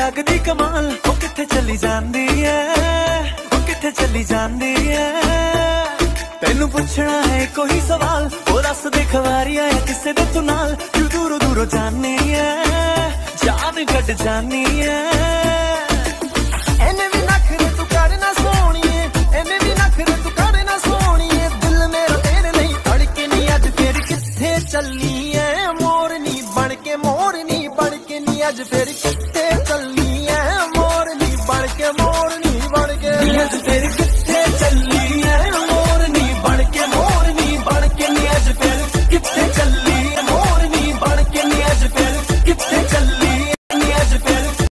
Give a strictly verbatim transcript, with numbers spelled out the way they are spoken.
लगदी कमाल ओ किथे चली जांदी है, ओ किथे चली जांदी है। तेनू पुछना है कोई सवाल ओ दस दे खवारिया है किसे दे तू नाल, क्यों दूरों दूरों जानी है, जान कट जानी है।